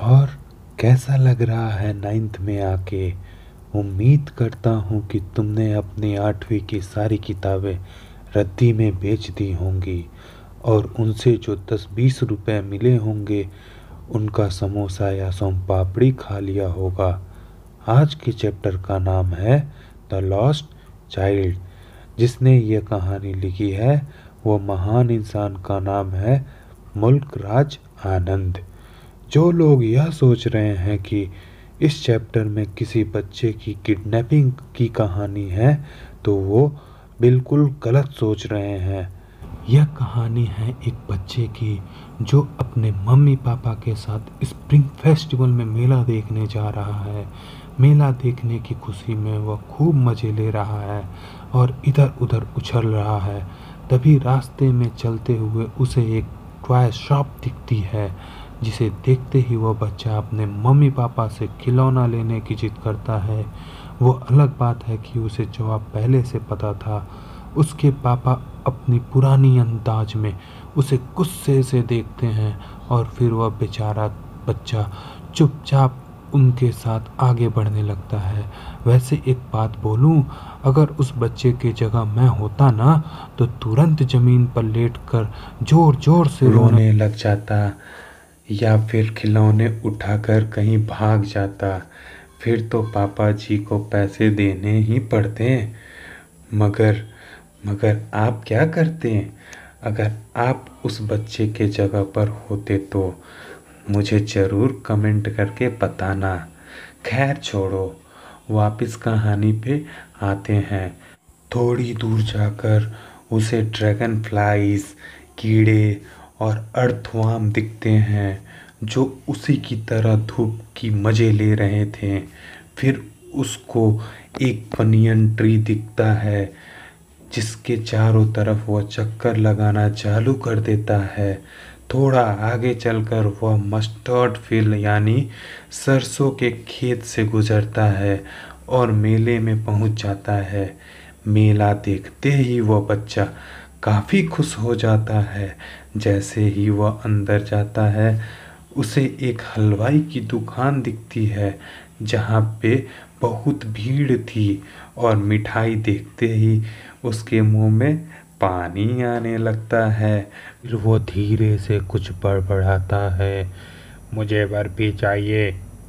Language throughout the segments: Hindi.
और कैसा लग रहा है 9th में आके? उम्मीद करता हूँ कि तुमने अपनी 8वीं की सारी किताबें रद्दी में बेच दी होंगी और उनसे जो 10-20 रुपए मिले होंगे उनका समोसा या सोन पापड़ी खा लिया होगा। आज के चैप्टर का नाम है द लॉस्ट चाइल्ड। जिसने ये कहानी लिखी है वो महान इंसान का नाम है मुल्क राज आनंद। जो लोग यह सोच रहे हैं कि इस चैप्टर में किसी बच्चे की किडनैपिंग की कहानी है तो वो बिल्कुल गलत सोच रहे हैं। यह कहानी है एक बच्चे की जो अपने मम्मी पापा के साथ स्प्रिंग फेस्टिवल में मेला देखने जा रहा है। मेला देखने की खुशी में वह खूब मज़े ले रहा है और इधर उधर उछल रहा है। तभी रास्ते में चलते हुए उसे एक टॉय शॉप दिखती है, जिसे देखते ही वह बच्चा अपने मम्मी पापा से खिलौना लेने की जिद करता है। वो अलग बात है कि उसे जवाब पहले से पता था। उसके पापा अपनी पुरानी अंदाज में उसे गुस्से से देखते हैं और फिर वह बेचारा बच्चा चुपचाप उनके साथ आगे बढ़ने लगता है। वैसे एक बात बोलूं, अगर उस बच्चे की जगह मैं होता ना तो तुरंत ज़मीन पर लेटकर ज़ोर ज़ोर से रोने लग जाता या फिर खिलौने उठाकर कहीं भाग जाता। फिर तो पापा जी को पैसे देने ही पड़ते। मगर मगर आप क्या करते? अगर आप उस बच्चे के जगह पर होते तो मुझे ज़रूर कमेंट करके बताना। खैर छोड़ो, वापस कहानी पे आते हैं। थोड़ी दूर जाकर उसे ड्रैगन फ्लाइज, कीड़े और अर्थवर्म दिखते हैं जो उसी की तरह धूप की मज़े ले रहे थे। फिर उसको एक बनियन ट्री दिखता है जिसके चारों तरफ वह चक्कर लगाना चालू कर देता है। थोड़ा आगे चलकर वह मस्टर्ड फील्ड यानी सरसों के खेत से गुजरता है और मेले में पहुंच जाता है। मेला देखते ही वह बच्चा काफ़ी खुश हो जाता है। जैसे ही वह अंदर जाता है उसे एक हलवाई की दुकान दिखती है जहाँ पे बहुत भीड़ थी और मिठाई देखते ही उसके मुंह में पानी आने लगता है। फिर वो धीरे से कुछ बड़बड़ाता है, मुझे बर्फी चाहिए,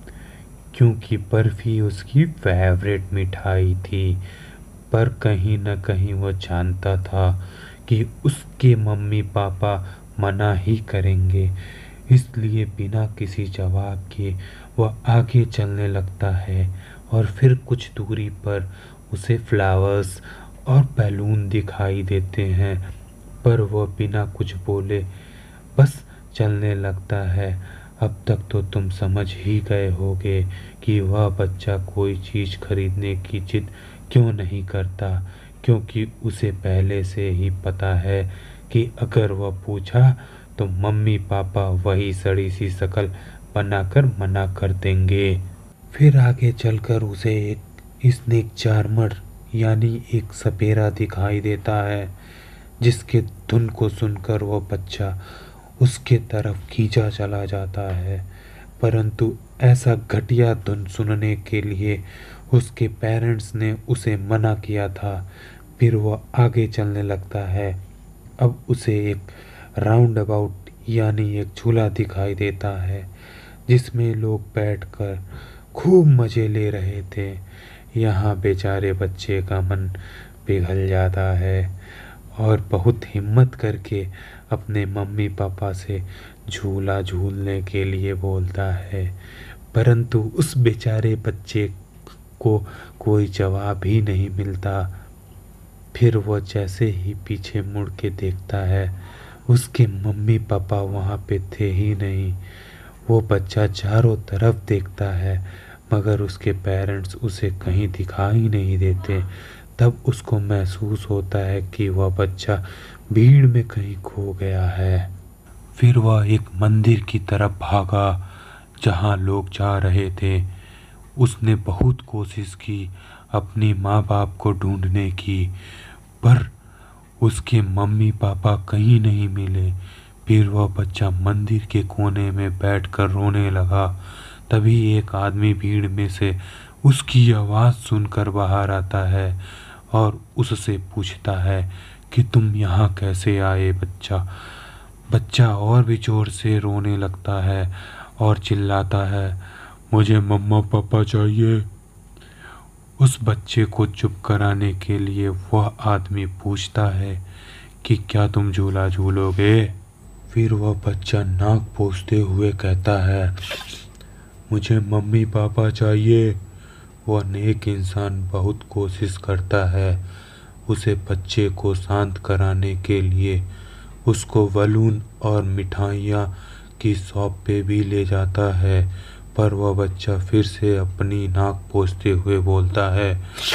क्योंकि बर्फी उसकी फेवरेट मिठाई थी। पर कहीं न कहीं वो जानता था कि उसके मम्मी पापा मना ही करेंगे, इसलिए बिना किसी जवाब के वह आगे चलने लगता है। और फिर कुछ दूरी पर उसे फ्लावर्स और बैलून दिखाई देते हैं, पर वह बिना कुछ बोले बस चलने लगता है। अब तक तो तुम समझ ही गए होगे कि वह बच्चा कोई चीज़ खरीदने की जिद क्यों नहीं करता, क्योंकि उसे पहले से ही पता है कि अगर वह पूछा तो मम्मी पापा वही सड़ी सी शक्ल बनाकर मना कर देंगे। फिर आगे चलकर उसे एक स्नेक चार्मर यानी एक सपेरा दिखाई देता है, जिसके धुन को सुनकर वो बच्चा उसके तरफ खींचा चला जाता है। परंतु ऐसा घटिया धुन सुनने के लिए उसके पेरेंट्स ने उसे मना किया था। फिर वो आगे चलने लगता है। अब उसे एक राउंड अबाउट यानी एक झूला दिखाई देता है, जिसमें लोग बैठकर खूब मज़े ले रहे थे। यहाँ बेचारे बच्चे का मन पिघल जाता है और बहुत हिम्मत करके अपने मम्मी पापा से झूला झूलने के लिए बोलता है। परंतु उस बेचारे बच्चे को कोई जवाब ही नहीं मिलता। फिर वह जैसे ही पीछे मुड़ के देखता है, उसके मम्मी पापा वहाँ पे थे ही नहीं। वो बच्चा चारों तरफ देखता है मगर उसके पेरेंट्स उसे कहीं दिखाई नहीं देते। तब उसको महसूस होता है कि वह बच्चा भीड़ में कहीं खो गया है। फिर वह एक मंदिर की तरफ भागा जहाँ लोग जा रहे थे। उसने बहुत कोशिश की अपनी माँ बाप को ढूंढने की, पर उसके मम्मी पापा कहीं नहीं मिले। फिर वह बच्चा मंदिर के कोने में बैठकर रोने लगा। तभी एक आदमी भीड़ में से उसकी आवाज़ सुनकर बाहर आता है और उससे पूछता है कि तुम यहाँ कैसे आए बच्चा। बच्चा और भी जोर से रोने लगता है और चिल्लाता है, मुझे मम्मा पापा चाहिए। उस बच्चे को चुप कराने के लिए वह आदमी पूछता है कि क्या तुम झूला झूलोगे। फिर वह बच्चा नाक पोंछते हुए कहता है, मुझे मम्मी पापा चाहिए। वह नेक इंसान बहुत कोशिश करता है उसे बच्चे को शांत कराने के लिए, उसको बलून और मिठाइयाँ की शॉप पे भी ले जाता है, पर वह बच्चा फिर से अपनी नाक पोंछते हुए बोलता है,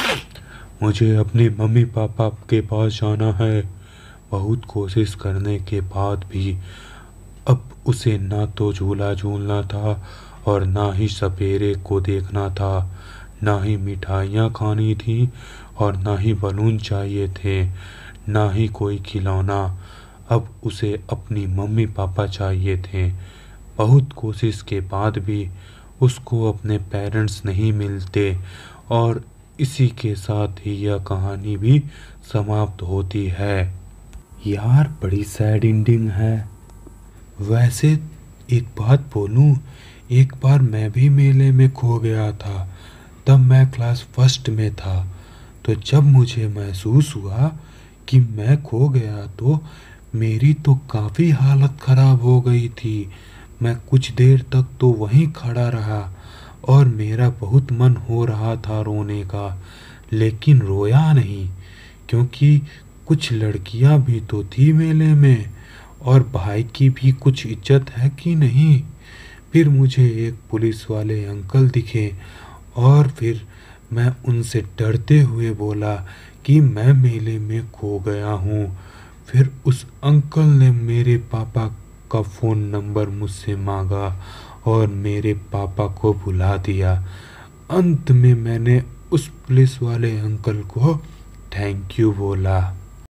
मुझे अपनी मम्मी पापा के पास जाना है। बहुत कोशिश करने के बाद भी अब उसे ना तो झूला झूलना था और ना ही सपेरे को देखना था, ना ही मिठाइयाँ खानी थी और ना ही बलून चाहिए थे, ना ही कोई खिलौना। अब उसे अपनी मम्मी पापा चाहिए थे। बहुत कोशिश के बाद भी उसको अपने पेरेंट्स नहीं मिलते और इसी के साथ ही यह कहानी भी समाप्त होती है। यार बड़ी सैड एंडिंग है। वैसे एक बात बोलूं, एक बार मैं भी मेले में खो गया था। तब मैं क्लास फर्स्ट में था। तो जब मुझे महसूस हुआ कि मैं खो गया तो मेरी तो काफ़ी हालत ख़राब हो गई थी। मैं कुछ देर तक तो वहीं खड़ा रहा और मेरा बहुत मन हो रहा था रोने का, लेकिन रोया नहीं, क्योंकि कुछ लड़कियां भी तो थी मेले में और भाई की भी कुछ इज्जत है कि नहीं। फिर मुझे एक पुलिस वाले अंकल दिखे और फिर मैं उनसे डरते हुए बोला कि मैं मेले में खो गया हूँ। फिर उस अंकल ने मेरे पापा का फ़ोन नंबर मुझसे मांगा और मेरे पापा को बुला दिया। अंत में मैंने उस पुलिस वाले अंकल को थैंक यू बोला।